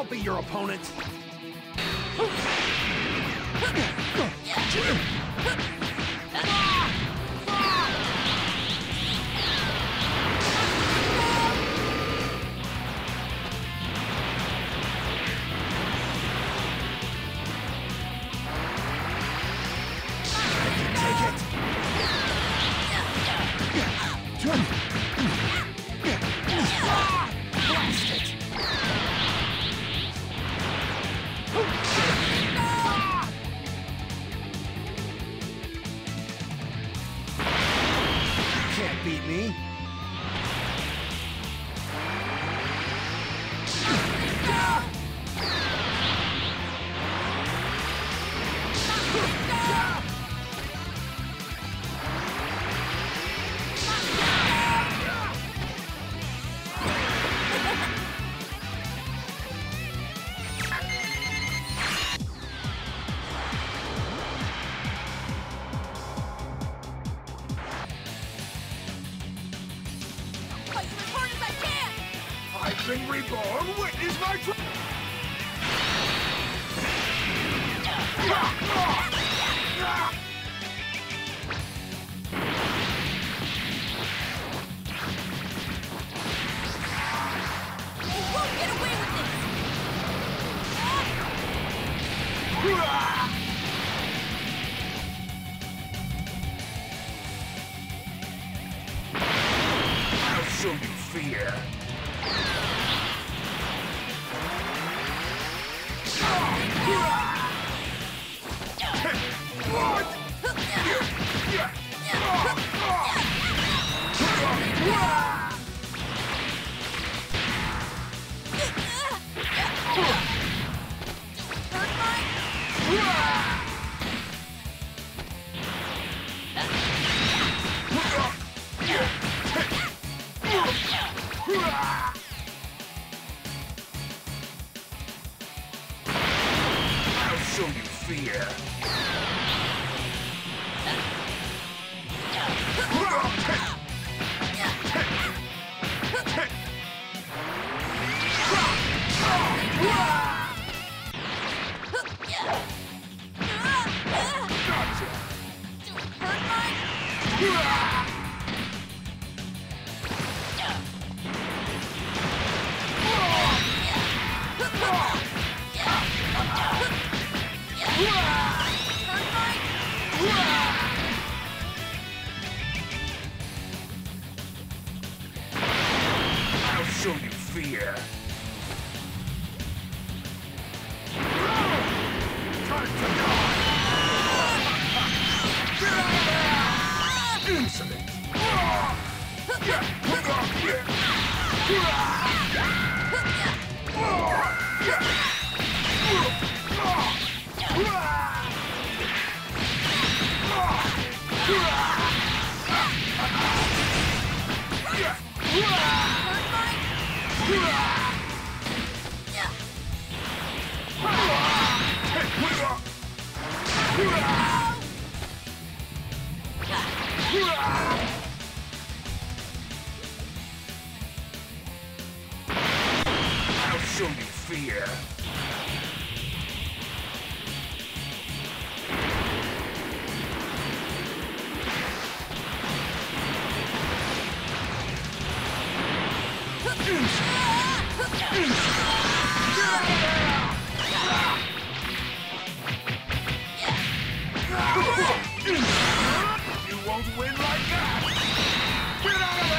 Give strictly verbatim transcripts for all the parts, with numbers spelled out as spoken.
I'll be your opponent. Can't beat me. I've been reborn. Witness my tr- You won't get away with this! I'll show you fear. What? I'll show you fear. Gotcha. I'll show you fear. Time to die! Get out of there! Insolent! I'll show you fear. You won't win like that! Get out of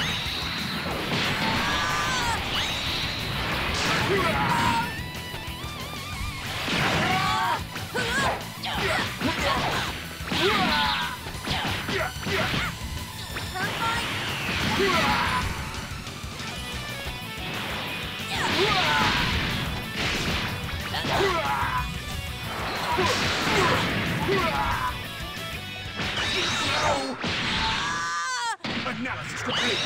Analysis complete.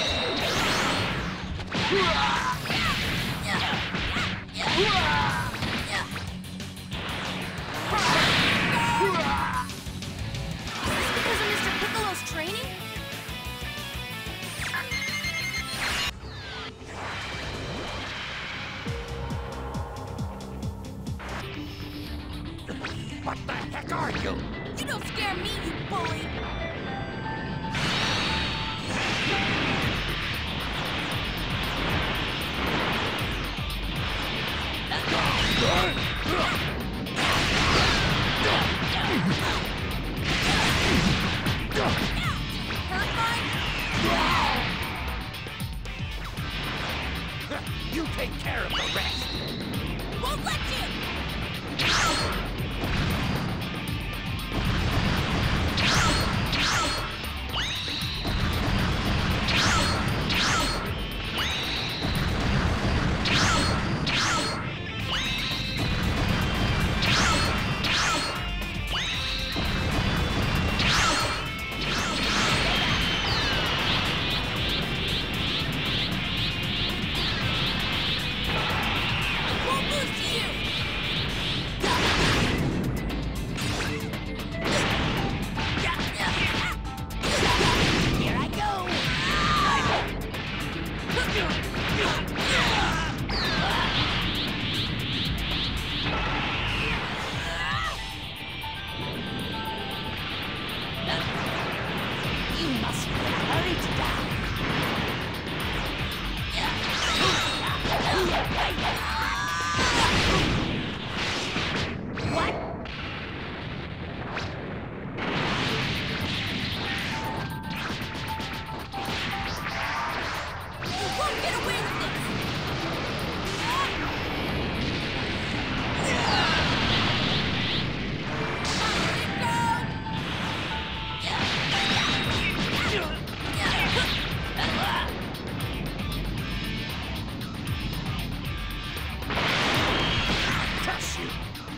Because of Mister Piccolo's training? are you? You don't scare me, you bully! You take care of the rest. Won't let you! Won't lose to you! Here I go. You must hurry to die. What? You won't get away with this! Curse you.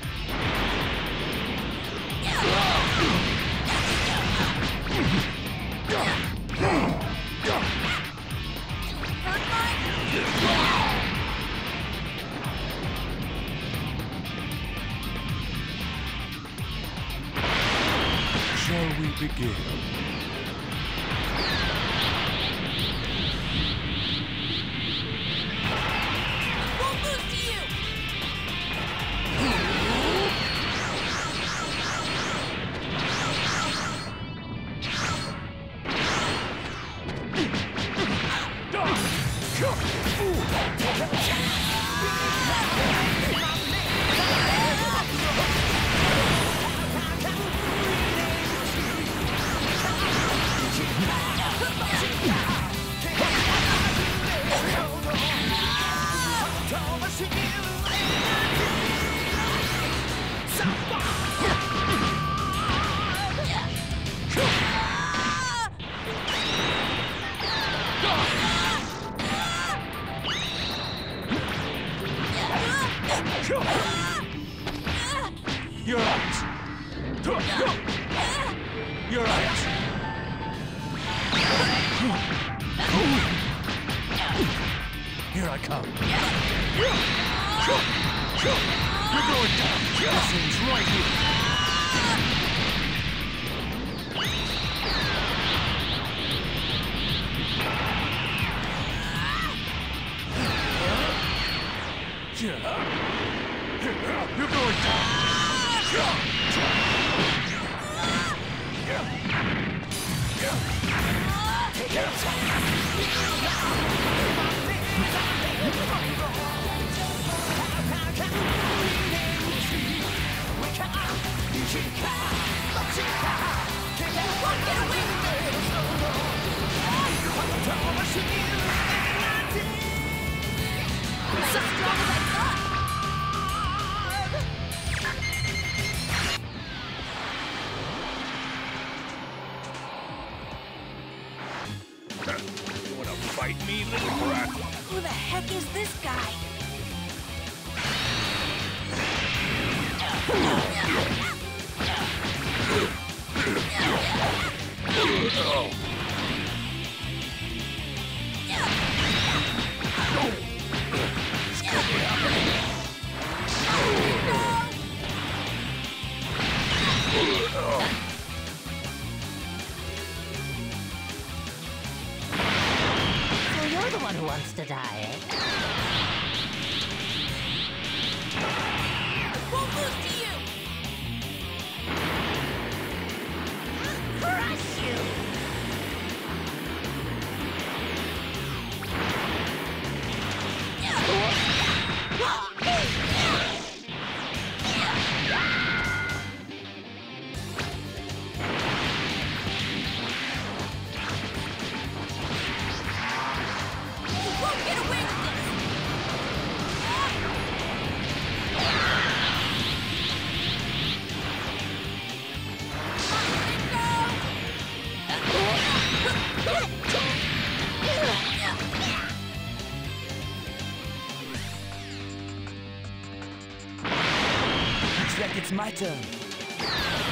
Shall we begin? Won't lose to you! You're out! You're out! Here I come. You're going down! This thing's right here! You're going So strong as I thought! You wanna fight me, little brat? Who the heck is this guy? So you're the one who wants to die, eh? Won't lose to you! It's my turn.